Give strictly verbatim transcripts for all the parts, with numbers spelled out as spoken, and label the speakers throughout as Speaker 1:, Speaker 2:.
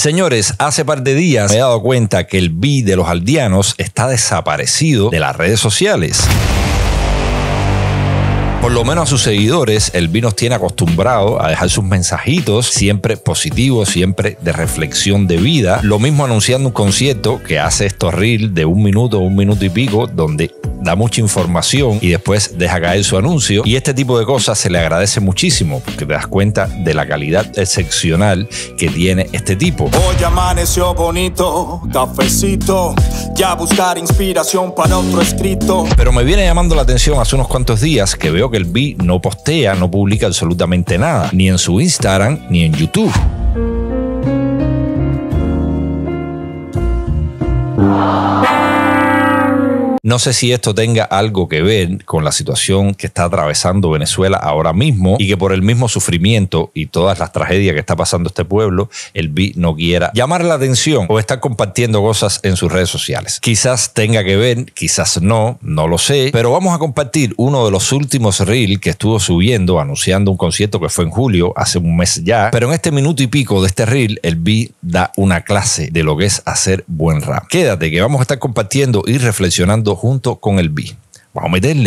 Speaker 1: Señores, hace par de días me he dado cuenta que el B de los aldeanos está desaparecido de las redes sociales. Por lo menos a sus seguidores, el B nos tiene acostumbrado a dejar sus mensajitos, siempre positivos, siempre de reflexión de vida. Lo mismo anunciando un concierto que hace estos reels de un minuto, un minuto y pico, donde da mucha información y después deja caer su anuncio. Y este tipo de cosas se le agradece muchísimo porque te das cuenta de la calidad excepcional que tiene este tipo.
Speaker 2: Hoy amaneció bonito, cafecito, ya buscar inspiración para otro escrito.
Speaker 1: Pero me viene llamando la atención hace unos cuantos días que veo que el B no postea, no publica absolutamente nada, ni en su Instagram ni en YouTube. No sé si esto tenga algo que ver con la situación que está atravesando Venezuela ahora mismo y que por el mismo sufrimiento y todas las tragedias que está pasando este pueblo, el B no quiera llamar la atención o estar compartiendo cosas en sus redes sociales. Quizás tenga que ver, quizás no, no lo sé, pero vamos a compartir uno de los últimos reels que estuvo subiendo anunciando un concierto que fue en julio, hace un mes ya, pero en este minuto y pico de este reel, el B da una clase de lo que es hacer buen rap. Quédate que vamos a estar compartiendo y reflexionando junto con el B. Vamos a meterle.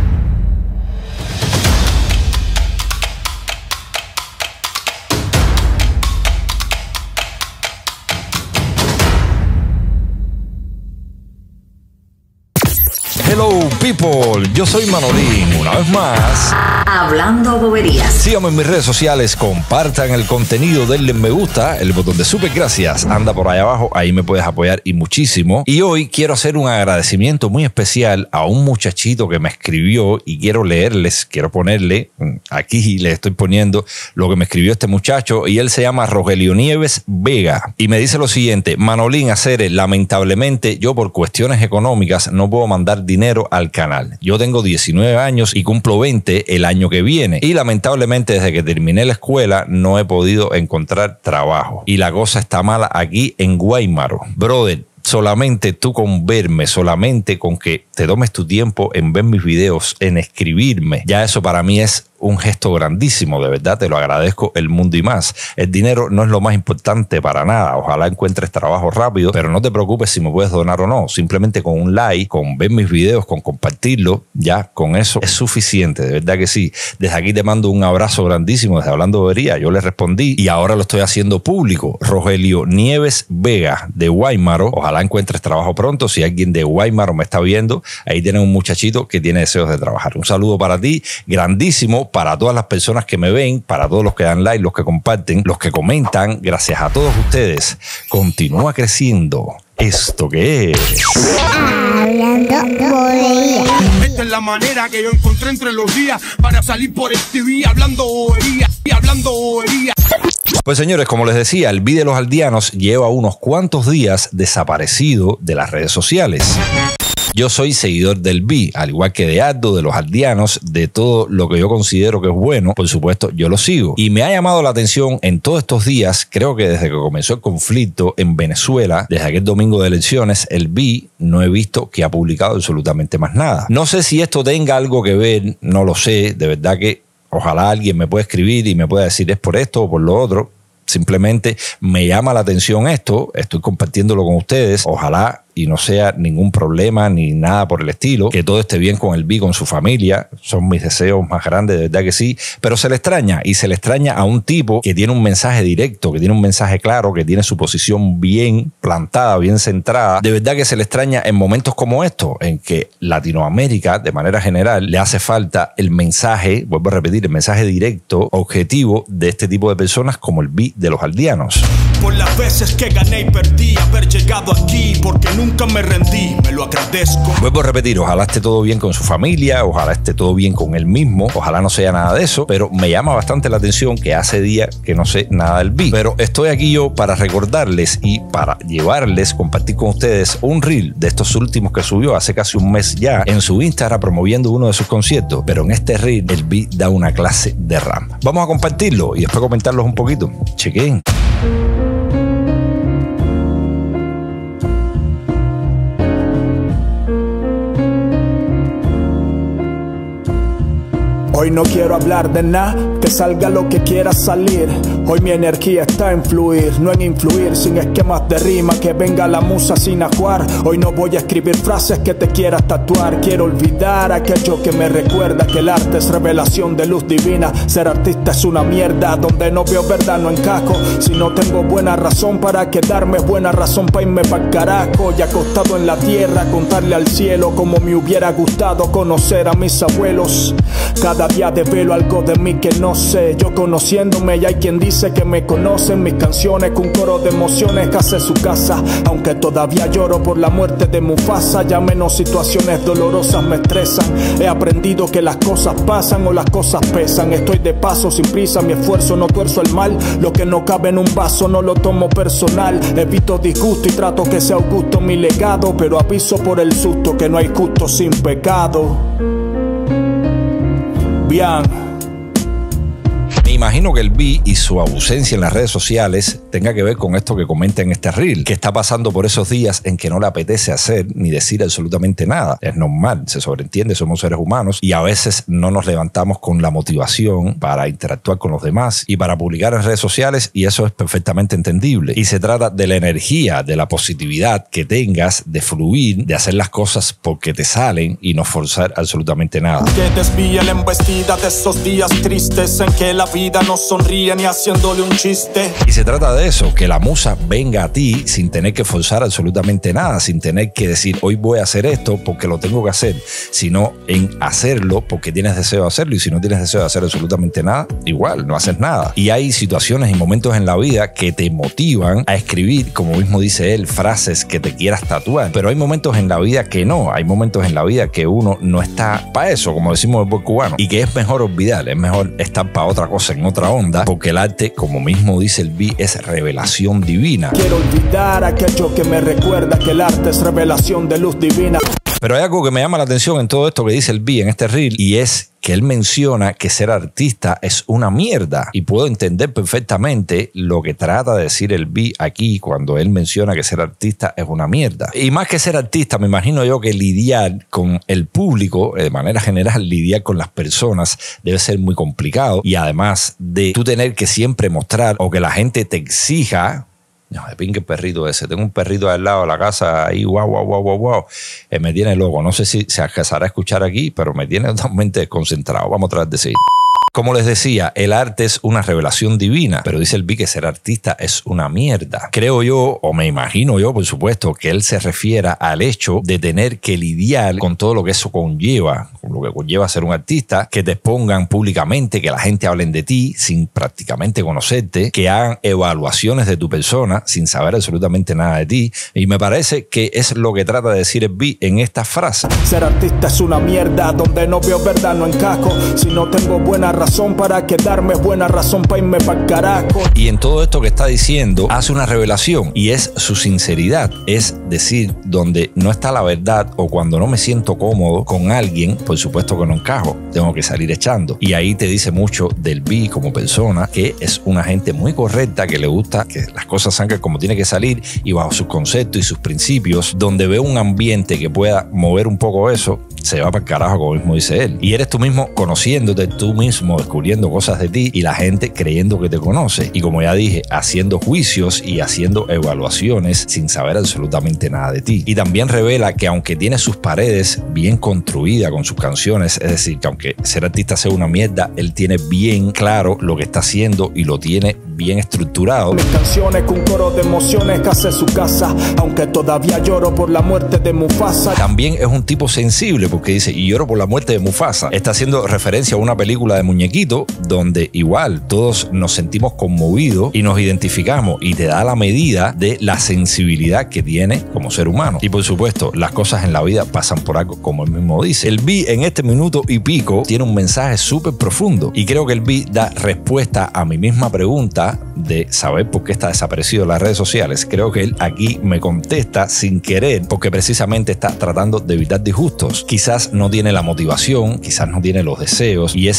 Speaker 1: Hello people, yo soy Manolín, una vez más
Speaker 3: Hablando Boberías.
Speaker 1: Síganme en mis redes sociales, compartan el contenido, denle me gusta, el botón de super gracias anda por ahí abajo, ahí me puedes apoyar y muchísimo. Y hoy quiero hacer un agradecimiento muy especial a un muchachito que me escribió y quiero leerles, quiero ponerle, aquí les estoy poniendo lo que me escribió este muchacho y él se llama Rogelio Nieves Vega y me dice lo siguiente: Manolín Acere, lamentablemente yo por cuestiones económicas no puedo mandar dinero al canal. Yo tengo diecinueve años y cumplo veinte el año que viene y lamentablemente desde que terminé la escuela no he podido encontrar trabajo y la cosa está mala aquí en Guaymaro. Brother, solamente tú con verme, solamente con que te tomes tu tiempo en ver mis videos, en escribirme, ya eso para mí es un gesto grandísimo, de verdad te lo agradezco el mundo y más. El dinero no es lo más importante para nada, ojalá encuentres trabajo rápido, pero no te preocupes si me puedes donar o no, simplemente con un like, con ver mis videos, con compartirlo, ya con eso es suficiente, de verdad que sí. Desde aquí te mando un abrazo grandísimo, desde Hablando Bobería, yo le respondí y ahora lo estoy haciendo público. Rogelio Nieves Vega de Guaymaro, ojalá encuentres trabajo pronto, si alguien de Guaymaro me está viendo, ahí tienes un muchachito que tiene deseos de trabajar. Un saludo para ti, grandísimo, para todas las personas que me ven, para todos los que dan like, los que comparten, los que comentan, gracias a todos ustedes. Continúa creciendo esto que es
Speaker 4: Hablando Bobería.
Speaker 5: Esta es la manera que yo encontré entre los días para salir por este día hablando bobería, hablando bobería.
Speaker 1: Pues señores, como les decía, el B de los aldeanos lleva unos cuantos días desaparecido de las redes sociales. Yo soy seguidor del B, al igual que de Aldo, de los aldeanos, de todo lo que yo considero que es bueno, por supuesto yo lo sigo. Y me ha llamado la atención en todos estos días, creo que desde que comenzó el conflicto en Venezuela, desde aquel domingo de elecciones, el B no he visto que ha publicado absolutamente más nada. No sé si esto tenga algo que ver, no lo sé, de verdad que ojalá alguien me pueda escribir y me pueda decir es por esto o por lo otro. Simplemente me llama la atención esto, estoy compartiéndolo con ustedes, ojalá y no sea ningún problema ni nada por el estilo, que todo esté bien con el B, con su familia, son mis deseos más grandes, de verdad que sí, pero se le extraña y se le extraña a un tipo que tiene un mensaje directo, que tiene un mensaje claro, que tiene su posición bien plantada, bien centrada, de verdad que se le extraña en momentos como estos, en que Latinoamérica, de manera general, le hace falta el mensaje, vuelvo a repetir, el mensaje directo, objetivo de este tipo de personas como el B de los aldeanos.
Speaker 2: Por las veces que gané y perdí, haber llegado aquí, porque nunca me rendí, me lo agradezco.
Speaker 1: Vuelvo a repetir, ojalá esté todo bien con su familia, ojalá esté todo bien con él mismo, ojalá no sea nada de eso, pero me llama bastante la atención que hace días que no sé nada del B. Pero estoy aquí yo para recordarles y para llevarles, compartir con ustedes un reel de estos últimos que subió hace casi un mes ya en su Instagram promoviendo uno de sus conciertos, pero en este reel el B da una clase de rap. Vamos a compartirlo y después comentarlos un poquito. Chequen.
Speaker 2: Hoy no quiero hablar de nada, que salga lo que quiera salir. Hoy mi energía está en fluir, no en influir, sin esquemas de rima, que venga la musa sin ajuar. Hoy no voy a escribir frases que te quieras tatuar. Quiero olvidar aquello que me recuerda que el arte es revelación de luz divina. Ser artista es una mierda, donde no veo verdad no encajo. Si no tengo buena razón para quedarme, buena razón para irme pa'l carajo. Y acostado en la tierra, contarle al cielo como me hubiera gustado conocer a mis abuelos. Cada día develo algo de mí que no sé. Yo conociéndome y hay quien dice que me conocen. Mis canciones con un coro de emociones que hace su casa. Aunque todavía lloro por la muerte de Mufasa, ya menos situaciones dolorosas me estresan. He aprendido que las cosas pasan o las cosas pesan. Estoy de paso sin prisa, mi esfuerzo no tuerzo el mal. Lo que no cabe en un vaso no lo tomo personal. Evito disgusto y trato que sea augusto mi legado, pero aviso por el susto que no hay justo sin pecado. Bien.
Speaker 1: Me imagino que el B y su ausencia en las redes sociales tenga que ver con esto que comenta en este reel, que está pasando por esos días en que no le apetece hacer ni decir absolutamente nada. Es normal, se sobreentiende, somos seres humanos y a veces no nos levantamos con la motivación para interactuar con los demás y para publicar en redes sociales, y eso es perfectamente entendible. Y se trata de la energía, de la positividad que tengas, de fluir, de hacer las cosas porque te salen y no forzar absolutamente nada.
Speaker 2: Que desvíe la embestida de esos días tristes en que la vida no sonríe ni haciéndole un chiste.
Speaker 1: Y se trata de eso, que la musa venga a ti sin tener que forzar absolutamente nada, sin tener que decir hoy voy a hacer esto porque lo tengo que hacer, sino en hacerlo porque tienes deseo de hacerlo. Y si no tienes deseo de hacer absolutamente nada, igual no haces nada. Y hay situaciones y momentos en la vida que te motivan a escribir, como mismo dice él, frases que te quieras tatuar. Pero hay momentos en la vida que no, hay momentos en la vida que uno no está para eso, como decimos el buen cubano, y que es mejor olvidar, es mejor estar para otra cosa, en otra onda, porque el arte, como mismo dice el B, es revelación divina.
Speaker 2: Quiero olvidar aquello que me recuerda que el arte es revelación de luz divina.
Speaker 1: Pero hay algo que me llama la atención en todo esto que dice el B en este reel, y es que él menciona que ser artista es una mierda. Y puedo entender perfectamente lo que trata de decir el B aquí cuando él menciona que ser artista es una mierda. Y más que ser artista, me imagino yo que lidiar con el público, de manera general, lidiar con las personas debe ser muy complicado. Y además de tú tener que siempre mostrar o que la gente te exija. No, de pingue el perrito ese. Tengo un perrito al lado de la casa ahí, guau, guau, guau, guau, guau. Eh, me tiene loco. No sé si se alcanzará a escuchar aquí, pero me tiene totalmente desconcentrado. Vamos a tratar de seguir. Como les decía, el arte es una revelación divina, pero dice el B que ser artista es una mierda. Creo yo, o me imagino yo, por supuesto, que él se refiera al hecho de tener que lidiar con todo lo que eso conlleva, con lo que conlleva ser un artista, que te expongan públicamente, que la gente hable de ti sin prácticamente conocerte, que hagan evaluaciones de tu persona sin saber absolutamente nada de ti. Y me parece que es lo que trata de decir el B en esta frase.
Speaker 2: Ser artista es una mierda, donde no veo verdad no encajo. Si no tengo buena razón para quedarme, buena razón para irme pa'l carajo.
Speaker 1: Y en todo esto que está diciendo hace una revelación, y es su sinceridad. Es decir, donde no está la verdad o cuando no me siento cómodo con alguien, por supuesto que no encajo, tengo que salir echando. Y ahí te dice mucho del B como persona, que es una gente muy correcta, que le gusta que las cosas salgan como tiene que salir y bajo sus conceptos y sus principios. Donde ve un ambiente que pueda mover un poco eso, se va para el carajo, como mismo dice él. Y eres tú mismo conociéndote, tú mismo descubriendo cosas de ti y la gente creyendo que te conoce. Y como ya dije, haciendo juicios y haciendo evaluaciones sin saber absolutamente nada de ti. Y también revela que aunque tiene sus paredes bien construidas con sus canciones, es decir, que aunque ser artista sea una mierda, él tiene bien claro lo que está haciendo y lo tiene bien estructurado.
Speaker 2: Mis canciones con un coro de emociones que hace su casa, aunque todavía lloro por la muerte de Mufasa.
Speaker 1: También es un tipo sensible porque dice, y lloro por la muerte de Mufasa. Está haciendo referencia a una película de muñequito donde igual todos nos sentimos conmovidos y nos identificamos, y te da la medida de la sensibilidad que tiene como ser humano. Y por supuesto, las cosas en la vida pasan por algo, como él mismo dice. El B en este minuto y pico tiene un mensaje súper profundo, y creo que el B da respuesta a mi misma pregunta de saber por qué está desaparecido en las redes sociales. Creo que él aquí me contesta sin querer, porque precisamente está tratando de evitar disgustos. Quizás no tiene la motivación, quizás no tiene los deseos, y es muy entendible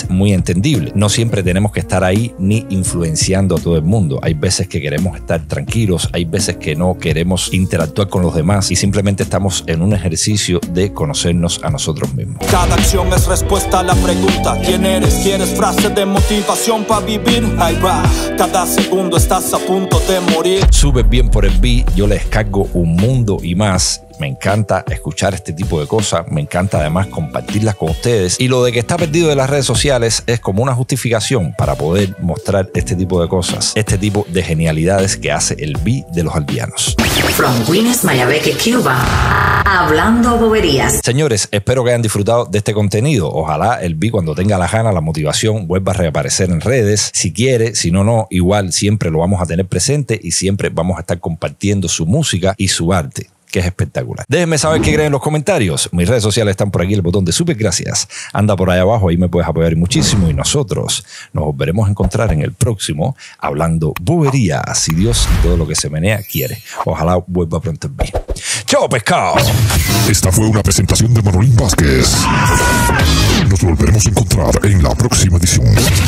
Speaker 1: entendible. No siempre tenemos que estar ahí ni influenciando a todo el mundo. Hay veces que queremos estar tranquilos, hay veces que no queremos interactuar con los demás y simplemente estamos en un ejercicio de conocernos a nosotros mismos.
Speaker 2: Cada acción es respuesta a la pregunta: ¿quién eres? ¿Quieres frases de motivación para vivir? Ahí va, cada segundo estás a punto de morir.
Speaker 1: Súper bien por el beat, yo le descargo un mundo y más. Me encanta escuchar este tipo de cosas, me encanta además compartirlas con ustedes, y lo de que está perdido de las redes sociales es como una justificación para poder mostrar este tipo de cosas, este tipo de genialidades que hace el beat de los aldeanos.
Speaker 3: From Guinness, Mayabeque, Cuba, hablando boberías.
Speaker 1: Señores, espero que hayan disfrutado de este contenido. Ojalá el beat, cuando tenga la gana, la motivación, vuelva a reaparecer en redes. Si quiere, si no, no, igual siempre lo vamos a tener presente y siempre vamos a estar compartiendo su música y su arte, que es espectacular. Déjenme saber qué creen en los comentarios. Mis redes sociales están por aquí, el botón de super gracias. Anda por ahí abajo, ahí me puedes apoyar muchísimo, y nosotros nos volveremos a encontrar en el próximo Hablando Boberías, si Dios y todo lo que se menea quiere. Ojalá vuelva pronto en mí. ¡Chao, pescado!
Speaker 6: Esta fue una presentación de Manolín Vázquez. Nos volveremos a encontrar en la próxima edición.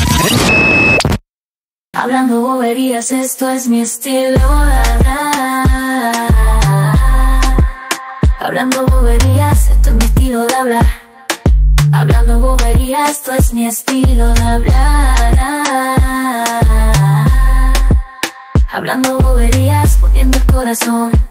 Speaker 7: Hablando boberías, esto es mi estilo de hablar. Hablando boberías, esto es mi estilo de hablar. Hablando boberías, esto es mi estilo de hablar. Hablando boberías, poniendo el corazón.